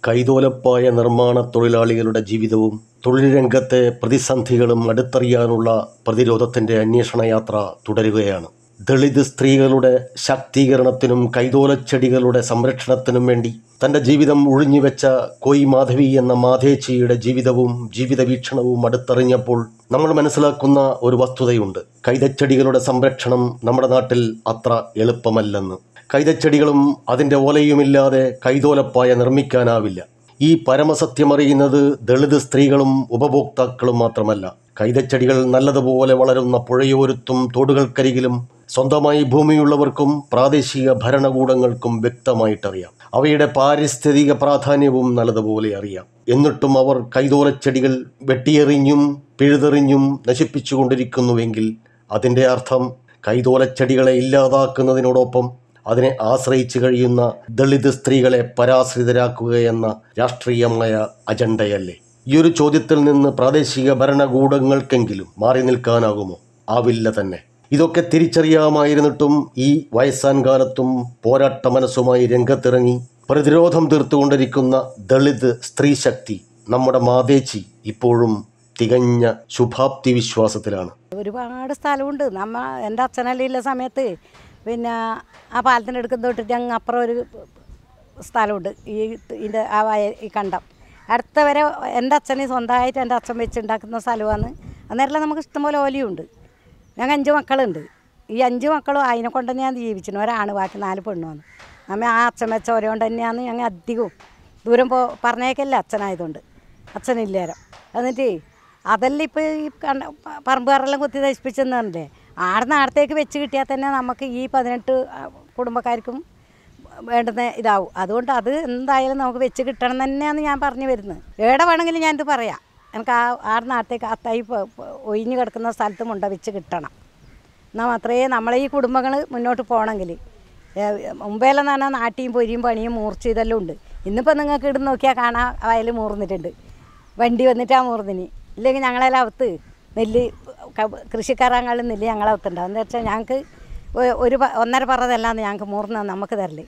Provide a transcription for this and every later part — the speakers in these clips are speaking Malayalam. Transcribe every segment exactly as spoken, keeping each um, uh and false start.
കൈതോലപ്പായ നിർമ്മാണ തൊഴിലാളികളുടെ ജീവിതവും തൊഴിൽ രംഗത്തെ പ്രതിസന്ധികളും അടുത്തറിയാനുള്ള പ്രതിരോധത്തിൻ്റെ അന്വേഷണയാത്ര തുടരുകയാണ്. ദളിത് സ്ത്രീകളുടെ ശാക്തീകരണത്തിനും കൈതോലച്ചെടികളുടെ സംരക്ഷണത്തിനും വേണ്ടി തൻ്റെ ജീവിതം ഉഴിഞ്ഞുവെച്ച കോയി മാധവി എന്ന മാധേച്ചിയുടെ ജീവിതവും ജീവിത വീക്ഷണവും അടുത്തറിഞ്ഞപ്പോൾ നമ്മൾ മനസ്സിലാക്കുന്ന ഒരു വസ്തുതയുണ്ട്. കൈതച്ചെടികളുടെ സംരക്ഷണം നമ്മുടെ നാട്ടിൽ അത്ര എളുപ്പമല്ലെന്ന്. കൈതച്ചെടികളും അതിൻ്റെ ഓലയുമില്ലാതെ കൈതോലപ്പായ നിർമ്മിക്കാനാവില്ല. ഈ പരമസത്യമറിയുന്നത് ദളിത് സ്ത്രീകളും ഉപഭോക്താക്കളും മാത്രമല്ല. കൈതച്ചെടികൾ നല്ലതുപോലെ വളരുന്ന പുഴയോരത്തും തോടുകൾക്കരികിലും സ്വന്തമായി ഭൂമിയുള്ളവർക്കും പ്രാദേശിക ഭരണകൂടങ്ങൾക്കും വ്യക്തമായിട്ടറിയാം. അവയുടെ പാരിസ്ഥിതിക പ്രാധാന്യവും നല്ലതുപോലെ അറിയാം. എന്നിട്ടും അവർ കൈതോലച്ചെടികൾ വെട്ടിയെറിഞ്ഞും പിഴുതെറിഞ്ഞും നശിപ്പിച്ചുകൊണ്ടിരിക്കുന്നുവെങ്കിൽ അതിൻ്റെ അർത്ഥം കൈതോലച്ചെടികളെ ഇല്ലാതാക്കുന്നതിനോടൊപ്പം അതിനെ ആശ്രയിച്ചു കഴിയുന്ന ദളിത് സ്ത്രീകളെ പരാശ്രിതരാക്കുകയെന്ന രാഷ്ട്രീയമായ അജണ്ടയല്ലേ? ഈ ഒരു ചോദ്യത്തിൽ നിന്ന് പ്രാദേശിക ഭരണകൂടങ്ങൾക്കെങ്കിലും മാറി നിൽക്കാനാകുമോ? ആവില്ല തന്നെ. ഇതൊക്കെ തിരിച്ചറിയാമായിരുന്നിട്ടും ഈ വയസ്സാൻ കാലത്തും പോരാട്ട മനസ്സുമായി രംഗത്തിറങ്ങി പ്രതിരോധം തീർത്തുകൊണ്ടിരിക്കുന്ന ദളിത് സ്ത്രീ ശക്തി നമ്മുടെ മാതേച്ചി ഇപ്പോഴും തികഞ്ഞ ശുഭാപ്തി വിശ്വാസത്തിലാണ്. ഒരുപാട് സ്ഥലമുണ്ട്. നമ്മ എൻ്റെ അച്ഛനല്ലുള്ള സമയത്ത് പിന്നെ ആ പാലത്തിൻ്റെ അടുക്കുന്ന തൊട്ടിട്ട് അങ്ങ് അപ്പുറം ഒരു സ്ഥലമുണ്ട്. ഈ ഇതിൻ്റെ ആ വയ ഈ കണ്ടം അടുത്ത വരെ എൻ്റെ അച്ഛന് സ്വന്തമായിട്ട് എൻ്റെ അച്ഛൻ വെച്ചുണ്ടാക്കുന്ന സ്ഥലമാണ്. അന്നേരം നമുക്ക് ഇഷ്ടംപോലെ ഓലിയുണ്ട്. ഞങ്ങൾ അഞ്ച് മക്കളുണ്ട്. ഈ അഞ്ച് മക്കളും അതിനെ കൊണ്ട് തന്നെയാണ് ജീവിച്ചിരുന്നത്. ഒരാണ് ബാക്കി നാല് പെണ്ണുമാണ്. നമ്മ ആ അച്ഛൻ വെച്ച ഓരോ കൊണ്ട് തന്നെയാണ് ഞങ്ങൾ അധികവും ദൂരം പോ പറഞ്ഞേക്കല്ല അച്ഛനായതുകൊണ്ട്. അച്ഛനില്ലേരം എന്നിട്ട് അതെല്ലാം ഇപ്പോൾ ഈ കണ്ട പറമ്പുകാരെല്ലാം കുത്തി നശിപ്പിച്ചെന്ന് പറഞ്ഞില്ലേ. ആടുന്ന ആടത്തേക്ക് വെച്ച് കിട്ടിയാൽ തന്നെ നമുക്ക് ഈ പതിനെട്ട് കുടുംബക്കാർക്കും വേണ്ടുന്ന ഇതാവും. അതുകൊണ്ട് അത് എന്തായാലും നമുക്ക് വെച്ച് കിട്ടണം തന്നെയാണ് ഞാൻ പറഞ്ഞു വരുന്നത്. എവിടെ വേണമെങ്കിലും ഞാനിത് പറയാം. എനിക്ക് ആ ആടുന്ന ആടത്തേക്ക് ആ തൈ ഒഴിഞ്ഞു കിടക്കുന്ന സ്ഥലത്തും ഉണ്ട വെച്ച് കിട്ടണം. എന്നാൽ മാത്രമേ നമ്മളെ ഈ കുടുംബങ്ങൾ മുന്നോട്ട് പോകണമെങ്കിൽ. മുമ്പേലെന്ന് പറഞ്ഞാൽ നാട്ടിയും പൊരിയും പണിയും മൂർച്ച ഇതെല്ലാം ഉണ്ട്. ഇന്നിപ്പോൾ നിങ്ങൾക്ക് ഇടുന്ന് നോക്കിയാൽ കാണാൻ വയൽ മൂർന്നിട്ടുണ്ട്. വണ്ടി വന്നിട്ട് ആ മൂർന്നിന് ഇല്ലെങ്കിൽ ഞങ്ങളെല്ലാം അവത്ത് നെല്ല് കൃഷിക്കാരാങ്ങളും നെല്ല് ഞങ്ങളവത്തുണ്ടാവും. എന്താ വെച്ചാൽ ഞങ്ങൾക്ക് ഒരു ഒന്നര പറതല്ലാന്ന് ഞങ്ങൾക്ക് മൂർന്ന് നമുക്ക് തരല്.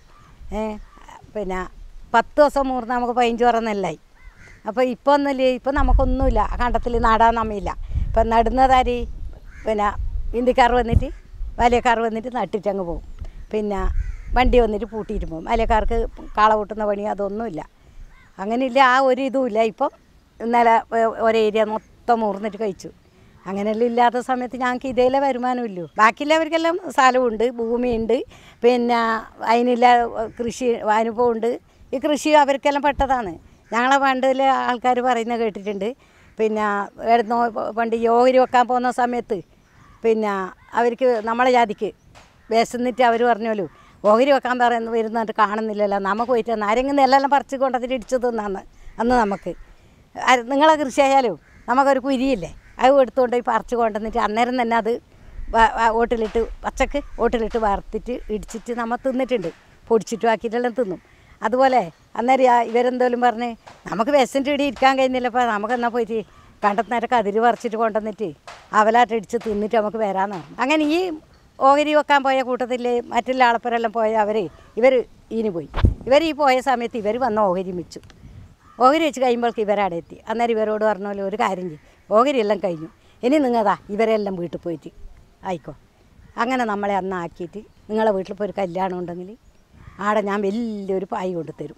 പിന്നെ പത്ത് ദിവസം മൂർന്ന് നമുക്ക് പതിനഞ്ച് പറ നെല്ലായി. അപ്പോൾ ഇപ്പോൾ ഒന്നുമില്ല. ഇപ്പം നമുക്കൊന്നുമില്ല. കണ്ടത്തിൽ നടാൻ നമ്മയില്ല. ഇപ്പം നടുന്നതാരി പിന്നെ ഇന്ത്യക്കാർ വന്നിട്ട് വലിയക്കാർ വന്നിട്ട് നട്ടിട്ട് അങ്ങ് പോകും. പിന്നെ വണ്ടി വന്നിട്ട് പൂട്ടിയിട്ട് പോകും. വലിയക്കാർക്ക് കാള കൂട്ടുന്ന പണി അതൊന്നുമില്ല. അങ്ങനെയില്ല. ആ ഒരു ഇതുമില്ല. ഇപ്പം ഇന്നലെ ഒരേരിയ മൊത്തം മൂർന്നിട്ട് കഴിച്ചു. അങ്ങനെയെല്ലാം ഇല്ലാത്ത സമയത്ത് ഞങ്ങൾക്ക് ഇതേലെ വരുമാനമില്ലല്ലോ. ബാക്കിയുള്ളവർക്കെല്ലാം സ്ഥലമുണ്ട്, ഭൂമിയുണ്ട്, പിന്നെ അതിനില്ല കൃഷി അനുഭവമുണ്ട്. ഈ കൃഷി അവർക്കെല്ലാം പെട്ടതാണ്. ഞങ്ങളെ പണ്ടിലെ ആൾക്കാർ പറയുന്നത് കേട്ടിട്ടുണ്ട്. പിന്നെ എടുന്നോ പണ്ട് യോഹരി വെക്കാൻ പോകുന്ന സമയത്ത് പിന്നെ അവർക്ക് നമ്മളെ ജാതിക്ക് വിശന്നിട്ട് അവർ പറഞ്ഞോലൂ ഓഹരി വെക്കാൻ പറയുന്ന വരുന്നിട്ട് കാണുന്നില്ലല്ലോ. നമുക്ക് പോയിട്ട് ആരെങ്കിലും നെല്ലെല്ലാം പറിച്ച് കൊണ്ടതിൽ ഇടിച്ചു തിന്നാന്ന് അന്ന് നമുക്ക് നിങ്ങളെ കൃഷി ആയാലും നമുക്കൊരു കുരിയില്ലേ അത് എടുത്തുകൊണ്ട് പോയി പറിച്ച് കൊണ്ടുവന്നിട്ട് അന്നേരം തന്നെ അത് ഓട്ടിലിട്ട് പച്ചക്ക് ഓട്ടിലിട്ട് വറുത്തിട്ട് ഇടിച്ചിട്ട് നമ്മൾ തിന്നിട്ടുണ്ട്. പൊടിച്ചിട്ട് ആക്കിയിട്ടെല്ലാം തിന്നും. അതുപോലെ അന്നേരം ഇവരെന്തോലും പറഞ്ഞ് നമുക്ക് വിശന്നിട്ട് ഇടി ഇരിക്കാൻ കഴിഞ്ഞില്ലപ്പോൾ നമുക്കെന്നാൽ പോയിട്ട് കണ്ടത്തിനേരം കതിര് പറിച്ചിട്ട് കൊണ്ടുവന്നിട്ട് അവലാട്ട് ഇടിച്ച് തിന്നിട്ട് നമുക്ക് വരാമെന്ന് പറഞ്ഞു. അങ്ങനെ ഈ ഓഹരി വെക്കാൻ പോയ കൂട്ടത്തിൽ മറ്റുള്ള ആളപ്പരെല്ലാം പോയ അവർ ഇവർ ഈന് പോയി. ഇവർ ഈ പോയ സമയത്ത് ഇവർ വന്ന ഓഹരി വെച്ചു. ഓഹരി വെച്ച് കഴിയുമ്പോൾക്ക് ഇവരവിടെ എത്തി. അന്നേരം ഇവരോട് പറഞ്ഞ ഒരു കാര്യം ചെയ്യും, ഓഹരി എല്ലാം കഴിഞ്ഞു, ഇനി നിങ്ങതാ ഇവരെല്ലാം വീട്ടിൽ പോയിട്ട് ആയിക്കോ. അങ്ങനെ നമ്മളെ അന്ന് ആക്കിയിട്ട് നിങ്ങളെ വീട്ടിൽ പോയി ഒരു കല്യാണം ഉണ്ടെങ്കിൽ ആടെ ഞാൻ വലിയൊരു പായ് കൊണ്ട് തരും.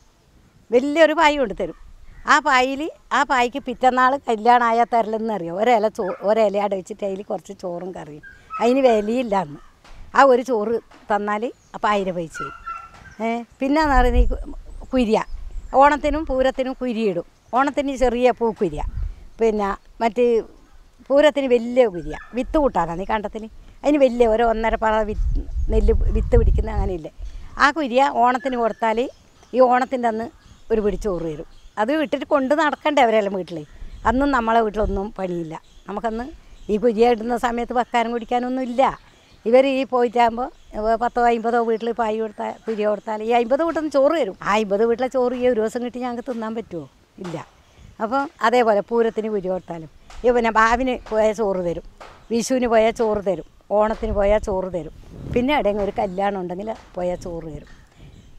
വലിയൊരു പായ് കൊണ്ട് തരും. ആ പായിൽ ആ പായ്ക്ക് പിറ്റന്നാൾ കല്യാണം ആയാൽ തരലെന്ന് അറിയാം. ഒരില ചോ ഒരില അവിടെ വെച്ചിട്ട് അതിൽ കുറച്ച് ചോറും കറിയും. അതിന് വിലയില്ല അന്ന്. ആ ഒരു ചോറ് തന്നാൽ അപ്പോൾ ആയിരം പൈസ ചെയ്യും. പിന്നെ എന്ന് പറയുന്നത് ഈ കുരിയ ഓണത്തിനും പൂരത്തിനും കുരിയിടും. ഓണത്തിന് ചെറിയ പൂക്കുരിയ, പിന്നെ മറ്റ് പൂരത്തിന് വലിയ കുരിയ വിത്ത് കൂട്ടാനാണ് ഈ കണ്ടത്തിൽ. അതിന് വലിയ ഒരു ഒന്നര പറ വിത്ത് നെല്ല് വിത്ത് പിടിക്കുന്ന അങ്ങനെയില്ലേ. ആ കുരിയ ഓണത്തിന് കൊടുത്താൽ ഈ ഓണത്തിൻ്റെ അന്ന് ഒരു പിടി ചോറ് തരും. അത് വിട്ടിട്ട് കൊണ്ട് നടക്കണ്ടേ അവരെല്ലാം വീട്ടിൽ. അന്നും നമ്മളെ വീട്ടിലൊന്നും പണിയില്ല. നമുക്കന്ന് ഈ കുരിയ ഇടുന്ന സമയത്ത് വെക്കാനും കുടിക്കാനൊന്നും ഇല്ല. ഇവർ ഈ പോയിട്ടാകുമ്പോൾ പത്തോ അമ്പതോ വീട്ടിൽ പായി കൊടുത്താൽ കുരിയ കൊടുത്താൽ ഈ അമ്പത് വീട്ടിൽ നിന്ന് ചോറ് തരും. ആ അമ്പത് വീട്ടിലെ ചോറ് ഈ ഒരു ദിവസം കിട്ടി ഞങ്ങൾക്ക് തിന്നാൻ പറ്റുമോ? ഇല്ല. അപ്പം അതേപോലെ പൂരത്തിന് കുരി കൊടുത്താലും ഈ പിന്നെ ബാവിന് പോയാൽ ചോറ് തരും, വിഷുവിന് പോയാൽ ചോറ് തരും, ഓണത്തിന് പോയാൽ ചോറ് തരും, പിന്നെ എവിടെയെങ്കിലും ഒരു കല്യാണം ഉണ്ടെങ്കിൽ പോയാൽ ചോറ് തരും.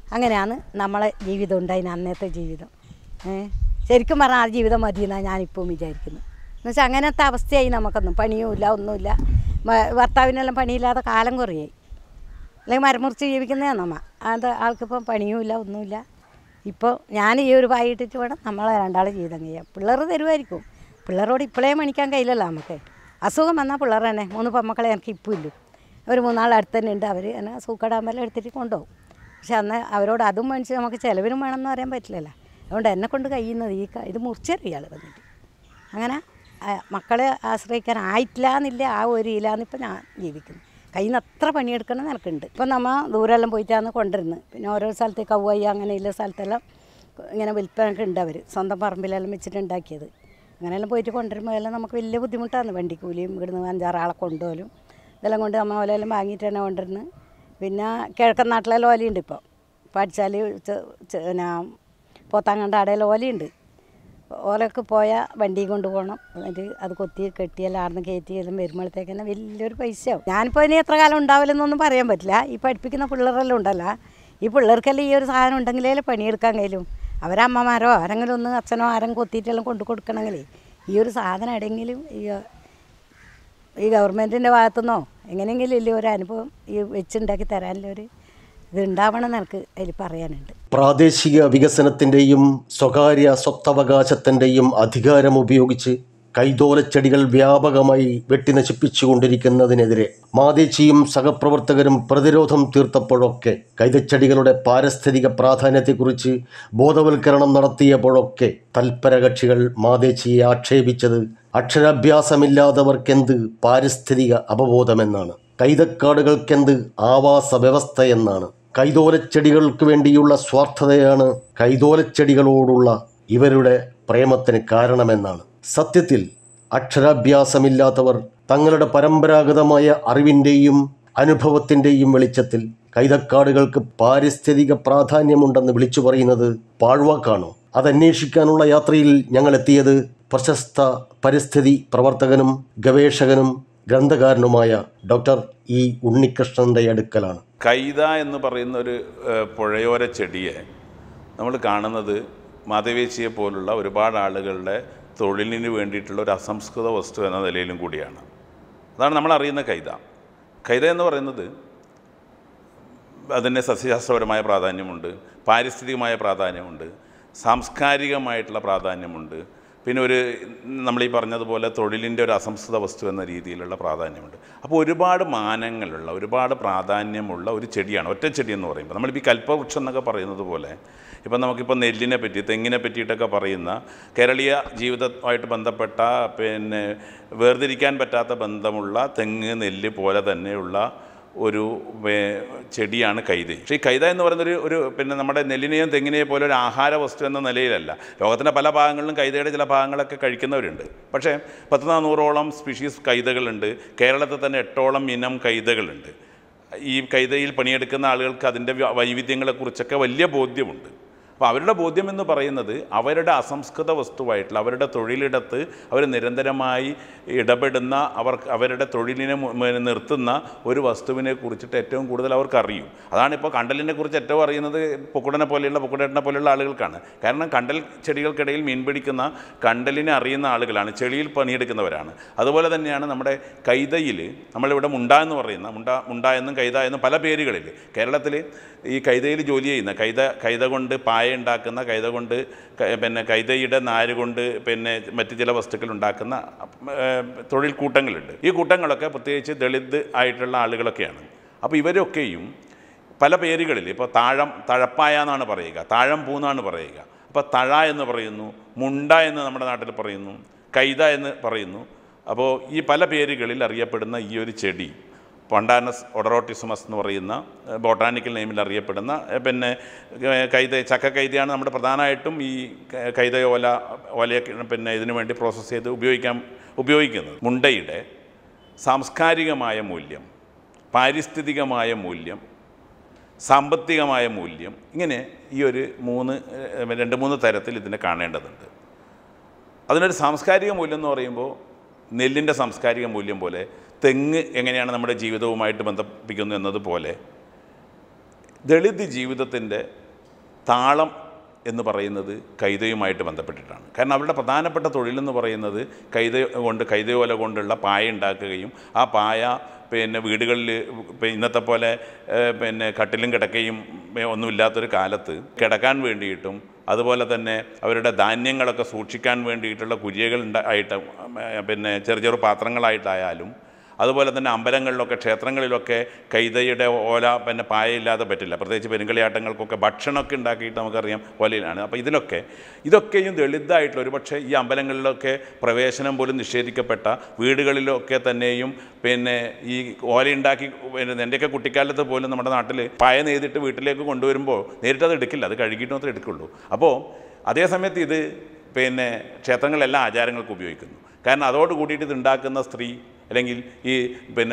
അങ്ങനെയാണ് നമ്മളെ ജീവിതം ഉണ്ടായിന് അന്നത്തെ ജീവിതം. ശരിക്കും പറഞ്ഞാൽ ആ ജീവിതം മതി എന്നാണ് ഞാനിപ്പോൾ വിചാരിക്കുന്നത്. എന്നുവെച്ചാൽ അങ്ങനത്തെ അവസ്ഥയായി. നമുക്കൊന്നും പണിയുമില്ല, ഒന്നുമില്ല. ഭർത്താവിനെല്ലാം പണിയില്ലാതെ കാലം കുറയായി. അല്ലെങ്കിൽ മരമുറിച്ച് ജീവിക്കുന്നതാണ് നമ്മ. അത് ആൾക്കിപ്പം പണിയുമില്ല, ഒന്നുമില്ല. ഇപ്പോൾ ഞാൻ ഈ ഒരു പായിട്ടിട്ട് വേണം നമ്മളെ രണ്ടാളെ ജീവിതം ചെയ്യാം. പിള്ളേർ തരുമായിരിക്കും. പിള്ളേരോട് ഇപ്പോഴേ മണിക്കാൻ കഴിയില്ലല്ലോ നമുക്ക്. അസുഖം വന്നാൽ പിള്ളേർ തന്നെ. മൂന്ന് പെമ്മക്കളെ എനിക്ക് ഇപ്പോൾ ഇല്ലു. അവർ മൂന്നാൾ അടുത്ത് തന്നെ ഉണ്ട്. അവർ എന്നെ സൂക്കടാമ്പെല്ലാം എടുത്തിട്ട് കൊണ്ടുപോകും. പക്ഷെ അന്ന് അവരോട് അതും മേടിച്ച് നമുക്ക് ചിലവിനും വേണമെന്ന് പറയാൻ പറ്റില്ലല്ലോ. അതുകൊണ്ട് എന്നെ കൊണ്ട് കഴിയുന്നത് ഈ ഇത് മുറിച്ചറിയാൾ വന്നിട്ട് അങ്ങനെ മക്കളെ ആശ്രയിക്കാൻ ആയിട്ടില്ല എന്നില്ല. ആ ഒരു ഇല്ലാന്നിപ്പോൾ ഞാൻ ജീവിക്കുന്നു. കയ്യിൽ നിന്ന് അത്ര പണിയെടുക്കണം എനിക്കുണ്ട്. ഇപ്പം നമ്മൾ ദൂരെല്ലാം പോയിട്ടാണ് കൊണ്ടുവരുന്നത്. പിന്നെ ഓരോ സ്ഥലത്ത് കവ്വായി അങ്ങനെയുള്ള സ്ഥലത്തെല്ലാം ഇങ്ങനെ വിൽപ്പനൊക്കെ ഉണ്ട്. അവർ സ്വന്തം പറമ്പിലെല്ലാം വെച്ചിട്ട് ഉണ്ടാക്കിയത്. അങ്ങനെയെല്ലാം പോയിട്ട് കൊണ്ടുവരുമ്പോൾ എല്ലാം നമുക്ക് വലിയ ബുദ്ധിമുട്ടാണ്. വണ്ടിക്കൂലിയും ഇവിടുന്ന് അഞ്ചാറാളെ കൊണ്ടുപോലും ഇതെല്ലാം കൊണ്ട് നമ്മൾ ഓലെല്ലാം വാങ്ങിയിട്ട് തന്നെ കൊണ്ടുവരുന്നത്. പിന്നെ കിഴക്കൻ നാട്ടിലെല്ലാം ഓലയുണ്ട്. ഇപ്പോൾ പഠിച്ചാൽ പിന്നെ പോത്താങ്കണ്ട അടയിൽ ഓലയുണ്ട്. ഓലക്ക് പോയാൽ വണ്ടി കൊണ്ടുപോകണം. എന്നിട്ട് അത് കൊത്തി കെട്ടിയെല്ലാം ആർന്ന് കയറ്റിയെല്ലാം വരുമ്പോഴത്തേക്ക് തന്നെ വലിയൊരു പൈസയാവും. ഞാനിപ്പോൾ ഇനി എത്ര കാലം ഉണ്ടാവില്ലെന്നൊന്നും പറയാൻ പറ്റില്ല. ഈ പഠിപ്പിക്കുന്ന പിള്ളേരെല്ലാം ഉണ്ടല്ലോ, ഈ പിള്ളേർക്കെല്ലാം ഈ ഒരു സാധനം ഉണ്ടെങ്കിലേ പണിയെടുക്കാൻ കഴിയും. അവരമ്മമാരോ ആരെങ്കിലും ഒന്ന് അച്ഛനോ ആരെങ്കിലും കൊത്തിയിട്ടെല്ലാം കൊണ്ടു കൊടുക്കണമെങ്കിൽ ഈ ഒരു സാധനം എവിടെയെങ്കിലും ഈ ഈ ഗവൺമെൻറ്റിൻ്റെ ഭാഗത്തുനിന്നോ എങ്ങനെയെങ്കിലും ഇല്ല ഒരു അനുഭവം ഈ വെച്ചുണ്ടാക്കി തരാനുള്ളൊരു ഇതുണ്ടാവണമെന്ന് എനിക്ക് അതിൽ പറയാനുണ്ട്. പ്രാദേശിക വികസനത്തിൻ്റെയും സ്വകാര്യ സ്വത്തവകാശത്തിൻ്റെയും അധികാരം ഉപയോഗിച്ച് കൈതോലച്ചെടികൾ വ്യാപകമായി വെട്ടിനശിപ്പിച്ചുകൊണ്ടിരിക്കുന്നതിനെതിരെ മാതേച്ചിയും സഹപ്രവർത്തകരും പ്രതിരോധം തീർത്തപ്പോഴൊക്കെ, കൈതച്ചെടികളുടെ പാരിസ്ഥിതിക പ്രാധാന്യത്തെക്കുറിച്ച് ബോധവൽക്കരണം നടത്തിയപ്പോഴൊക്കെ തൽപരകക്ഷികൾ മാതേച്ചിയെ ആക്ഷേപിച്ചത് അക്ഷരാഭ്യാസമില്ലാത്തവർക്കെന്ത് പാരിസ്ഥിതിക അവബോധമെന്നാണ്, കൈതക്കാടുകൾക്കെന്ത് ആവാസ വ്യവസ്ഥയെന്നാണ്, കൈതോലച്ചെടികൾക്ക് വേണ്ടിയുള്ള സ്വാർത്ഥതയാണ് കൈതോലച്ചെടികളോടുള്ള ഇവരുടെ പ്രേമത്തിന് കാരണമെന്നാണ്. സത്യത്തിൽ അക്ഷരാഭ്യാസമില്ലാത്തവർ തങ്ങളുടെ പരമ്പരാഗതമായ അറിവിൻ്റെയും അനുഭവത്തിൻ്റെയും വെളിച്ചത്തിൽ കൈതക്കാടുകൾക്ക് പാരിസ്ഥിതിക പ്രാധാന്യമുണ്ടെന്ന് വിളിച്ചു പറയുന്നത് പാഴ്വാക്കാണോ? അതന്വേഷിക്കാനുള്ള യാത്രയിൽ ഞങ്ങൾ എത്തിയത് പ്രശസ്ത പരിസ്ഥിതി പ്രവർത്തകനും ഗവേഷകനും ഗ്രന്ഥകാരനുമായ ഡോക്ടർ ഇ ഉണ്ണികൃഷ്ണൻ്റെ അടുക്കലാണ്. കൈത എന്ന് പറയുന്ന ഒരു പുഴയോര ചെടിയെ നമ്മൾ കാണുന്നത് മാധവേച്ചിയെ പോലുള്ള ഒരുപാട് ആളുകളുടെ തൊഴിലിന് വേണ്ടിയിട്ടുള്ള ഒരു അസംസ്കൃത വസ്തു എന്ന നിലയിലും കൂടിയാണ്. അതാണ് നമ്മൾ അറിയുന്ന കൈത. കൈത എന്ന് പറയുന്നത് അതിന് സസ്യശാസ്ത്രപരമായ പ്രാധാന്യമുണ്ട്, പാരിസ്ഥിതികമായ പ്രാധാന്യമുണ്ട്, സാംസ്കാരികമായിട്ടുള്ള പ്രാധാന്യമുണ്ട്, പിന്നെ ഒരു നമ്മളീ പറഞ്ഞതുപോലെ തൊഴിലിൻ്റെ ഒരു അസംസ്കൃത വസ്തു എന്ന രീതിയിലുള്ള പ്രാധാന്യമുണ്ട്. അപ്പോൾ ഒരുപാട് മാനങ്ങളുള്ള ഒരുപാട് പ്രാധാന്യമുള്ള ഒരു ചെടിയാണ് ഒറ്റ ചെടി എന്ന് പറയുമ്പോൾ. നമ്മളിപ്പോൾ ഈ കൽപ്പവൃക്ഷം എന്നൊക്കെ പറയുന്നത് പോലെ ഇപ്പം നമുക്കിപ്പോൾ നെല്ലിനെ പറ്റി തെങ്ങിനെ പറ്റിയിട്ടൊക്കെ പറയുന്ന കേരളീയ ജീവിതമായിട്ട് ബന്ധപ്പെട്ട പിന്നെ വേർതിരിക്കാൻ പറ്റാത്ത ബന്ധമുള്ള തെങ്ങ് നെല്ല് പോലെ തന്നെയുള്ള ഒരു ചെടിയാണ് കൈത. പക്ഷേ ഈ കൈത എന്ന് പറയുന്നൊരു ഒരു പിന്നെ നമ്മുടെ നെല്ലിനെയും തെങ്ങിനെയും പോലെ ഒരു ആഹാര വസ്തു എന്ന നിലയിലല്ല. ലോകത്തിൻ്റെ പല ഭാഗങ്ങളിലും കൈതയുടെ ചില ഭാഗങ്ങളൊക്കെ കഴിക്കുന്നവരുണ്ട്. പക്ഷേ പത്ത് നാനൂറോളം സ്പീഷീസ് കൈതകളുണ്ട്. കേരളത്തിൽ തന്നെ എട്ടോളം ഇനം കൈതകളുണ്ട്. ഈ കൈതയിൽ പണിയെടുക്കുന്ന ആളുകൾക്ക് അതിൻ്റെ വൈവിധ്യങ്ങളെക്കുറിച്ചൊക്കെ വലിയ ബോധ്യമുണ്ട്. അപ്പോൾ അവരുടെ ബോധ്യം എന്ന് പറയുന്നത് അവരുടെ അസംസ്കൃത വസ്തുവായിട്ടുള്ള അവരുടെ തൊഴിലിടത്ത് അവർ നിരന്തരമായി ഇടപെടുന്ന അവർ അവരുടെ തൊഴിലിനെ നിർത്തുന്ന ഒരു വസ്തുവിനെ കുറിച്ചിട്ട് ഏറ്റവും കൂടുതൽ അവർക്ക് അറിയും. അതാണിപ്പോൾ കണ്ടലിനെ കുറിച്ച് ഏറ്റവും അറിയുന്നത് പൊക്കുടനെ പോലെയുള്ള പൊക്കുടേട്ടനെ പോലെയുള്ള ആളുകൾക്കാണ്. കാരണം കണ്ടൽ ചെടികൾക്കിടയിൽ മീൻ പിടിക്കുന്ന കണ്ടലിനെ അറിയുന്ന ആളുകളാണ്, ചെളിയിൽ പണിയെടുക്കുന്നവരാണ്. അതുപോലെ തന്നെയാണ് നമ്മുടെ കൈതയിൽ നമ്മളിവിടെ മുണ്ട എന്ന് പറയുന്ന മുണ്ട മുണ്ട എന്നും കൈത എന്നും പല പേരുകളിൽ കേരളത്തിൽ ഈ കൈതയിൽ ജോലി ചെയ്യുന്ന കൈത കൈത കൊണ്ട് പായ ഉണ്ടാക്കുന്ന കൈത കൊണ്ട് പിന്നെ കൈതയുടെ നാര് കൊണ്ട് പിന്നെ മറ്റ് ചില വസ്തുക്കൾ ഉണ്ടാക്കുന്ന തൊഴിൽ കൂട്ടങ്ങളുണ്ട്. ഈ കൂട്ടങ്ങളൊക്കെ പ്രത്യേകിച്ച് ദളിത് ആയിട്ടുള്ള ആളുകളൊക്കെയാണ്. അപ്പോൾ ഇവരൊക്കെയും പല പേരുകളിൽ ഇപ്പോൾ താഴം തഴപ്പായ എന്നാണ് പറയുക, താഴം പൂന്നാണ് പറയുക. അപ്പോൾ തഴ എന്ന് പറയുന്നു, മുണ്ട എന്ന് നമ്മുടെ നാട്ടിൽ പറയുന്നു, കൈത എന്ന് പറയുന്നു. അപ്പോൾ ഈ പല പേരുകളിൽ അറിയപ്പെടുന്ന ഈ ഒരു ചെടി പണ്ടാനസ് ഒഡറോട്ടിസുമസ് എന്ന് പറയുന്ന ബോട്ടാനിക്കൽ നെയിമിൽ അറിയപ്പെടുന്ന പിന്നെ കൈത ചക്ക കൈതയാണ് നമ്മുടെ പ്രധാനമായിട്ടും ഈ കൈത ഓല ഓലയൊക്കെ പിന്നെ ഇതിനു വേണ്ടി പ്രോസസ്സ് ചെയ്ത് ഉപയോഗിക്കാൻ ഉപയോഗിക്കുന്നത്. മുണ്ടയുടെ സാംസ്കാരികമായ മൂല്യം, പാരിസ്ഥിതികമായ മൂല്യം, സാമ്പത്തികമായ മൂല്യം, ഇങ്ങനെ ഈ ഒരു മൂന്ന് രണ്ട് മൂന്ന് തരത്തിൽ ഇതിനെ കാണേണ്ടതുണ്ട്. അതിനൊരു സാംസ്കാരിക മൂല്യം എന്ന് പറയുമ്പോൾ നെല്ലിൻ്റെ സാംസ്കാരിക മൂല്യം പോലെ തെങ്ങ് എങ്ങനെയാണ് നമ്മുടെ ജീവിതവുമായിട്ട് ബന്ധിപ്പിക്കുന്നത് എന്നതുപോലെ ദളിത് ജീവിതത്തിൻ്റെ താളം എന്ന് പറയുന്നത് കൈതയുമായിട്ട് ബന്ധപ്പെട്ടിട്ടാണ്. കാരണം അവരുടെ പ്രധാനപ്പെട്ട തൊഴിലെന്ന് പറയുന്നത് കൈത കൊണ്ട് കൈതയോല കൊണ്ടുള്ള പായ ഉണ്ടാക്കുകയും ആ പായ പിന്നെ വീടുകളിൽ ഇന്നത്തെ പോലെ പിന്നെ കട്ടിലും കിടക്കയും ഒന്നുമില്ലാത്തൊരു കാലത്ത് കിടക്കാൻ വേണ്ടിയിട്ടും അതുപോലെ തന്നെ അവരുടെ ധാന്യങ്ങളൊക്കെ സൂക്ഷിക്കാൻ വേണ്ടിയിട്ടുള്ള കുരിയകൾ ആയിട്ട് പിന്നെ ചെറു ചെറു പാത്രങ്ങളായിട്ടായാലും അതുപോലെ തന്നെ അമ്പലങ്ങളിലൊക്കെ ക്ഷേത്രങ്ങളിലൊക്കെ കൈതയുടെ ഓല പിന്നെ പായയില്ലാതെ പറ്റില്ല. പ്രത്യേകിച്ച് പെരുങ്കളിയാട്ടങ്ങൾക്കൊക്കെ ഭക്ഷണമൊക്കെ ഉണ്ടാക്കിയിട്ട് നമുക്കറിയാം ഓലയിലാണ്. അപ്പോൾ ഇതിലൊക്കെ ഇതൊക്കെയും ദളിതായിട്ടുള്ള ഒരു പക്ഷേ ഈ അമ്പലങ്ങളിലൊക്കെ പ്രവേശനം പോലും നിഷേധിക്കപ്പെട്ട വീടുകളിലൊക്കെ തന്നെയും പിന്നെ ഈ ഓലയുണ്ടാക്കി പിന്നെ എൻ്റെയൊക്കെ കുട്ടിക്കാലത്ത് പോലും നമ്മുടെ നാട്ടിൽ പായ നെയ്തിട്ട് വീട്ടിലേക്ക് കൊണ്ടുവരുമ്പോൾ നേരിട്ട് അത് എടുക്കില്ല, അത് കഴുകിയിട്ട് മാത്രമേ എടുക്കുള്ളൂ. അപ്പോൾ അതേസമയത്ത് ഇത് പിന്നെ ക്ഷേത്രങ്ങളിലെല്ലാം ആചാരങ്ങൾക്ക് ഉപയോഗിക്കുന്നു. കാരണം അതോട് കൂടിയിട്ട് ഇത് ഉണ്ടാക്കുന്ന സ്ത്രീ അല്ലെങ്കിൽ ഈ പിന്നെ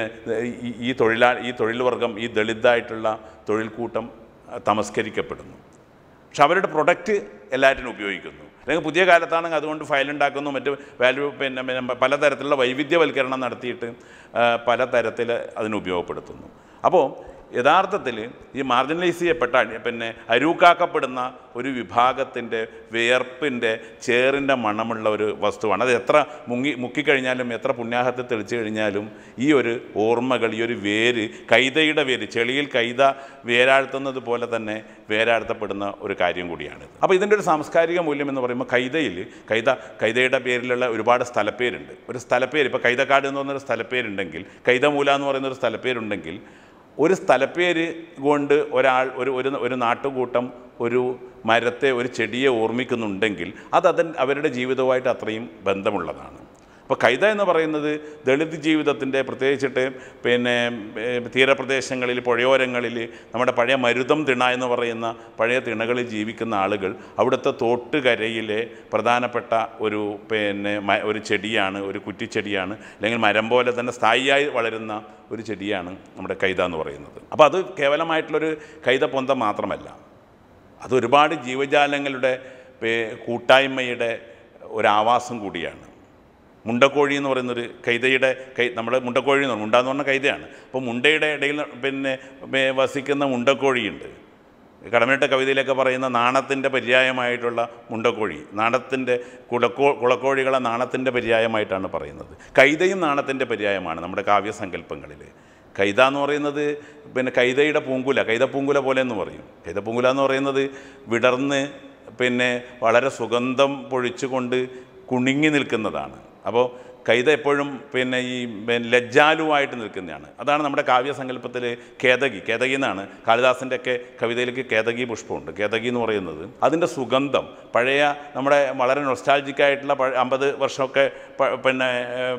ഈ തൊഴിലാളി ഈ തൊഴിൽ വർഗം ഈ ദളിതായിട്ടുള്ള തൊഴിൽക്കൂട്ടം തമസ്കരിക്കപ്പെടുന്നു. പക്ഷെ അവരുടെ പ്രൊഡക്റ്റ് എല്ലാറ്റിനും ഉപയോഗിക്കുന്നു. അല്ലെങ്കിൽ പുതിയ കാലത്താണെങ്കിൽ അതുകൊണ്ട് ഫയൽ ഉണ്ടാക്കുന്നു, മറ്റ് വാല്യൂ പിന്നെ പിന്നെ പലതരത്തിലുള്ള വൈവിധ്യവൽക്കരണം നടത്തിയിട്ട് പലതരത്തിൽ അതിന് ഉപയോഗപ്പെടുത്തുന്നു. അപ്പോൾ യഥാർത്ഥത്തിൽ ഈ മാർജിനലൈസ് ചെയ്യപ്പെട്ട പിന്നെ അരൂക്കാക്കപ്പെടുന്ന ഒരു വിഭാഗത്തിൻ്റെ വിയർപ്പിൻ്റെ ചേറിൻ്റെ മണമുള്ള ഒരു വസ്തുവാണ്. അത് എത്ര മുങ്ങി മുക്കിക്കഴിഞ്ഞാലും എത്ര പുണ്യാഹത്തെ തെളിച്ചു കഴിഞ്ഞാലും ഈ ഒരു ഓർമ്മകൾ, ഈ ഒരു വേര്, കൈതയുടെ വേര്, ചെളിയിൽ കൈത വേരാഴ്ത്തുന്നത് പോലെ തന്നെ വേരാഴ്ത്തപ്പെടുന്ന ഒരു കാര്യം കൂടിയാണ്. അപ്പോൾ ഇതിൻ്റെ ഒരു സാംസ്കാരിക മൂല്യം എന്ന് പറയുമ്പോൾ കൈതയിൽ കൈത കൈതയുടെ പേരിലുള്ള ഒരുപാട് സ്ഥലപ്പേരുണ്ട്. ഒരു സ്ഥലപ്പേര് ഇപ്പോൾ കൈതക്കാട് എന്ന് പറഞ്ഞൊരു സ്ഥലപ്പേരുണ്ടെങ്കിൽ, കൈതമൂല എന്ന് പറയുന്നൊരു സ്ഥലപ്പേരുണ്ടെങ്കിൽ ഒരു സ്ഥലപ്പേര് കൊണ്ട് ഒരാൾ ഒരു ഒരു ഒരു നാട്ടുകൂട്ടം ഒരു മരത്തെ ഒരു ചെടിയെ ഓർമ്മിക്കുന്നുണ്ടെങ്കിൽ അത് അതിൻ അവരുടെ ജീവിതവുമായിട്ട് അത്രയും ബന്ധമുള്ളതാണ്. അപ്പോൾ കൈത എന്ന് പറയുന്നത് ദളിത് ജീവിതത്തിൻ്റെ പ്രത്യേകിച്ചിട്ട് പിന്നെ തീരപ്രദേശങ്ങളിൽ പുഴയോരങ്ങളിൽ നമ്മുടെ പഴയ മരുതം തിണ എന്ന് പറയുന്ന പഴയ തിണകളിൽ ജീവിക്കുന്ന ആളുകൾ അവിടുത്തെ തോട്ടുകരയിലെ പ്രധാനപ്പെട്ട ഒരു പിന്നെ ഒരു ചെടിയാണ്, ഒരു കുറ്റിച്ചെടിയാണ്, അല്ലെങ്കിൽ മരം പോലെ തന്നെ സ്ഥായിയായി വളരുന്ന ഒരു ചെടിയാണ് നമ്മുടെ കൈത എന്ന് പറയുന്നത്. അപ്പോൾ അത് കേവലമായിട്ടുള്ളൊരു കൈത പൊന്തം മാത്രമല്ല, അത് ഒരുപാട് ജീവജാലങ്ങളുടെ കൂട്ടായ്മയുടെ ഒരാവാസം കൂടിയാണ്. മുണ്ടക്കോഴി എന്ന് പറയുന്നൊരു കൈതയുടെ കൈ നമ്മുടെ മുണ്ടക്കോഴി എന്ന് പറഞ്ഞാൽ മുണ്ട എന്ന് പറഞ്ഞാൽ കൈതയാണ്. അപ്പോൾ മുണ്ടയുടെ ഇടയിൽ പിന്നെ വസിക്കുന്ന മുണ്ടക്കോഴിയുണ്ട്. കടമ്മനിട്ട കവിതയിലൊക്കെ പറയുന്ന നാണത്തിൻ്റെ പര്യായമായിട്ടുള്ള മുണ്ടക്കോഴി, നാണത്തിൻ്റെ കുളക്കോ കുളക്കോഴികളെ നാണത്തിൻ്റെ പര്യായമായിട്ടാണ് പറയുന്നത്. കൈതയും നാണത്തിൻ്റെ പര്യായമാണ് നമ്മുടെ കാവ്യസങ്കല്പങ്ങളിൽ. കൈത എന്ന് പറയുന്നത് പിന്നെ കൈതയുടെ പൂങ്കുല, കൈതപ്പൂങ്കുല പോലെ എന്ന് പറയും. കൈതപ്പൂങ്കുല എന്ന് പറയുന്നത് വിടർന്ന് പിന്നെ വളരെ സുഗന്ധം പൊഴിച്ചുകൊണ്ട് കുണുങ്ങി നിൽക്കുന്നതാണ്. അപ്പോൾ കൈത എപ്പോഴും പിന്നെ ഈ ലജ്ജാലുവായിട്ട് നിൽക്കുന്നതാണ്. അതാണ് നമ്മുടെ കാവ്യസങ്കല്പത്തിൽ കേതകി, കേതകി എന്നാണ് കാളിദാസൻ്റെ ഒക്കെ കവിതയിലേക്ക് കേതകി പുഷ്പമുണ്ട്. കേതകി എന്ന് പറയുന്നത് അതിൻ്റെ സുഗന്ധം പഴയ നമ്മുടെ വളരെ നൊസ്റ്റാൾജിക്കായിട്ടുള്ള പഴ അമ്പത് വർഷമൊക്കെ പിന്നെ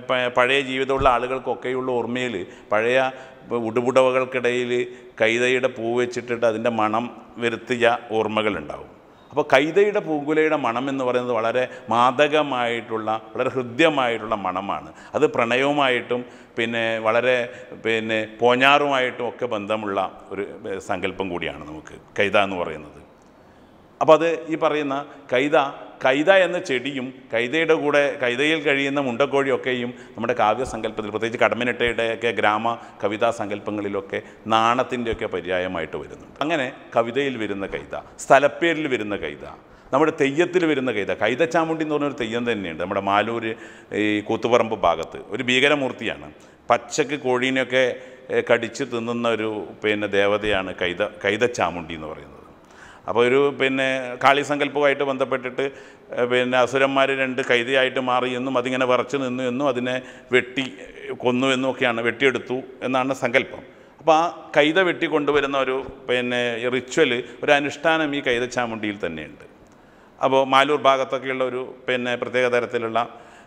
പഴയ ജീവിതമുള്ള ആളുകൾക്കൊക്കെയുള്ള ഓർമ്മയിൽ പഴയ ഉടുപുടവകൾക്കിടയിൽ കൈതയുടെ പൂ വെച്ചിട്ടിട്ട് അതിൻ്റെ മണം വരുത്തിയ ഓർമ്മകളുണ്ടാവും. അപ്പോൾ കൈതയുടെ പൂങ്കുലയുടെ മണം എന്ന് പറയുന്നത് വളരെ മാദകമായിട്ടുള്ള വളരെ ഹൃദ്യമായിട്ടുള്ള മണമാണ്. അത് പ്രണയവുമായിട്ടും പിന്നെ വളരെ പിന്നെ പോഞ്ഞാറുമായിട്ടും ഒക്കെ ബന്ധമുള്ള ഒരു സങ്കല്പം കൂടിയാണ് നമുക്ക് കൈത എന്ന് പറയുന്നത്. അപ്പോൾ അത് ഈ പറയുന്ന കൈത കൈത എന്ന ചെടിയും കൈതയുടെ കൂടെ കൈതയിൽ കഴിയുന്ന മുണ്ടക്കോഴിയൊക്കെയും നമ്മുടെ കാവ്യസങ്കല്പത്തിൽ പ്രത്യേകിച്ച് കടമ്മനിട്ടയുടെയൊക്കെ ഗ്രാമ കവിതാ സങ്കല്പങ്ങളിലൊക്കെ നാണത്തിൻ്റെയൊക്കെ പര്യായമായിട്ട് വരുന്നുണ്ട്. അങ്ങനെ കവിതയിൽ വരുന്ന കൈത, സ്ഥലപ്പേരിൽ വരുന്ന കൈത, നമ്മുടെ തെയ്യത്തിൽ വരുന്ന കൈത, കൈതച്ചാമുണ്ടി എന്ന് പറഞ്ഞൊരു തെയ്യം തന്നെയുണ്ട് നമ്മുടെ മാലൂർ ഈ കൂത്തുപറമ്പ് ഭാഗത്ത്. ഒരു ഭീകരമൂർത്തിയാണ്. പച്ചക്ക് കോഴീനെയൊക്കെ കടിച്ച് തിന്നുന്ന ഒരു പിന്നെ ദേവതയാണ് കൈത കൈതച്ചാമുണ്ടി എന്ന് പറയുന്നത്. അപ്പോൾ ഒരു പിന്നെ കാളി സങ്കല്പവുമായിട്ട് ബന്ധപ്പെട്ടിട്ട് പിന്നെ അസുരന്മാർ രണ്ട് കൈതയായിട്ട് മാറി എന്നും അതിങ്ങനെ വിറച്ച് നിന്നു എന്നും അതിനെ വെട്ടി കൊന്നു എന്നും ഒക്കെയാണ്, വെട്ടിയെടുത്തു എന്നാണ് സങ്കല്പം. അപ്പോൾ ആ കൈത വെട്ടി കൊണ്ടുവരുന്ന ഒരു പിന്നെ റിച്വൽ, ഒരു അനുഷ്ഠാനം ഈ കൈതച്ചാമുണ്ടിയിൽ തന്നെയുണ്ട്. അപ്പോൾ മാലൂർ ഭാഗത്തൊക്കെയുള്ള ഒരു പിന്നെ പ്രത്യേക തരത്തിലുള്ള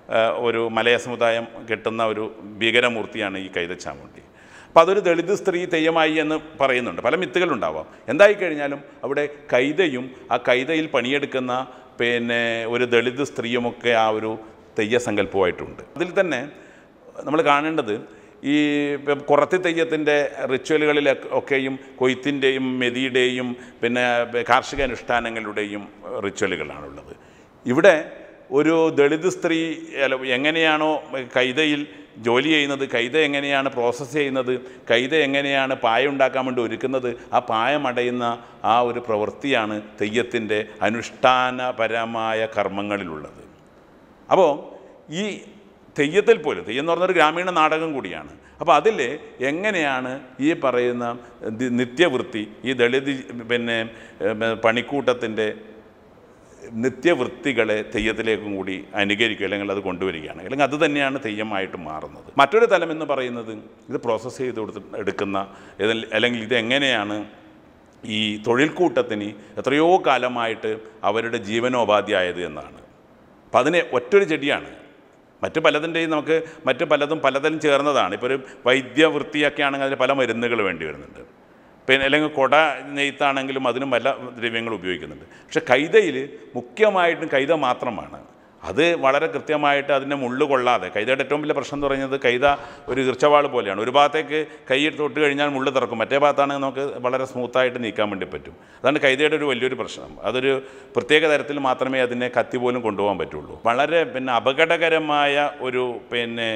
ഒരു മലയ സമുദായം കെട്ടുന്ന ഒരു ഭീകരമൂർത്തിയാണ് ഈ കൈതച്ചാമുണ്ടി. അപ്പോൾ അതൊരു ദളിത് സ്ത്രീ തെയ്യമായി എന്ന് പറയുന്നുണ്ട്. പല മിത്തുകളുണ്ടാവാം. എന്തായിക്കഴിഞ്ഞാലും അവിടെ കൈതയും ആ കൈതയിൽ പണിയെടുക്കുന്ന പിന്നെ ഒരു ദളിത് സ്ത്രീയുമൊക്കെ ആ ഒരു തെയ്യസങ്കല്പമായിട്ടുണ്ട്. അതിൽ തന്നെ നമ്മൾ കാണേണ്ടത് ഈ കുറത്തി തെയ്യത്തിൻ്റെ റിച്വലുകളിൽ ഒക്കെയും കൊയ്ത്തിൻ്റെയും മെതിയുടെയും പിന്നെ കാർഷിക അനുഷ്ഠാനങ്ങളുടെയും റിച്വലുകളാണുള്ളത്. ഇവിടെ ഒരു ദളിത് സ്ത്രീ എങ്ങനെയാണോ കൈതയിൽ ജോലി ചെയ്യുന്നത്, കൈത എങ്ങനെയാണ് പ്രോസസ്സ് ചെയ്യുന്നത്, കൈത എങ്ങനെയാണ് പായ ഉണ്ടാക്കാൻ വേണ്ടി ഒരുക്കുന്നത്, ആ പായമടയുന്ന ആ ഒരു പ്രവൃത്തിയാണ് തെയ്യത്തിൻ്റെ അനുഷ്ഠാനപരമായ കർമ്മങ്ങളിലുള്ളത്. അപ്പോൾ ഈ തെയ്യത്തിൽ പോലും, തെയ്യം എന്ന് പറഞ്ഞൊരു ഗ്രാമീണ നാടകം കൂടിയാണ്. അപ്പോൾ അതിൽ എങ്ങനെയാണ് ഈ പറയുന്ന നിത്യവൃത്തി, ഈ ദളിത് പിന്നെ പണിക്കൂട്ടത്തിൻ്റെ നിത്യവൃത്തികളെ തെയ്യത്തിലേക്കും കൂടി അനുകരിക്കുക, അല്ലെങ്കിൽ അത് കൊണ്ടുവരികയാണ്, അല്ലെങ്കിൽ അത് തന്നെയാണ് തെയ്യമായിട്ട് മാറുന്നത്. മറ്റൊരു തലം എന്ന് പറയുന്നത് ഇത് പ്രോസസ്സ് ചെയ്ത് കൊടുത്ത് എടുക്കുന്ന അല്ലെങ്കിൽ ഇതെങ്ങനെയാണ് ഈ തൊഴിൽക്കൂട്ടത്തിന് എത്രയോ കാലമായിട്ട് അവരുടെ ജീവനോപാധിയായത് എന്നാണ്. അപ്പം അതിന് ഒറ്റൊരു ചെടിയാണ്. മറ്റ് പലതിൻ്റെയും നമുക്ക് മറ്റ് പലതും പലതരം ചേർന്നതാണ്. ഇപ്പോൾ ഒരു വൈദ്യവൃത്തിയൊക്കെ ആണെങ്കിൽ അതിന് പല മരുന്നുകൾ വേണ്ടി വരുന്നുണ്ട്. പിന്നെ അല്ലെങ്കിൽ കൊട നെയ്ത്താണെങ്കിലും അതിനും പല ദ്രവ്യങ്ങൾ ഉപയോഗിക്കുന്നുണ്ട്. പക്ഷേ കൈതയിൽ മുഖ്യമായിട്ടും കൈത മാത്രമാണ്. അത് വളരെ കൃത്യമായിട്ട് അതിൻ്റെ മുള്ളു കൊള്ളാതെ, കൈതയുടെ ഏറ്റവും വലിയ പ്രശ്നം എന്ന് പറയുന്നത് കൈത ഒരു ഈർച്ചവാൾ പോലെയാണ്. ഒരു ഭാഗത്തേക്ക് കൈ തൊട്ട് കഴിഞ്ഞാൽ മുള്ളു തുറക്കും, മറ്റേ ഭാഗത്താണെങ്കിൽ നമുക്ക് വളരെ സ്മൂത്തായിട്ട് നീക്കാൻ വേണ്ടി പറ്റും. അതാണ് കൈതയുടെ ഒരു വലിയൊരു പ്രശ്നം. അതൊരു പ്രത്യേക തരത്തിൽ മാത്രമേ അതിനെ കത്തി പോലും കൊണ്ടുപോകാൻ പറ്റുള്ളൂ. വളരെ പിന്നെ അപകടകരമായ ഒരു പിന്നെ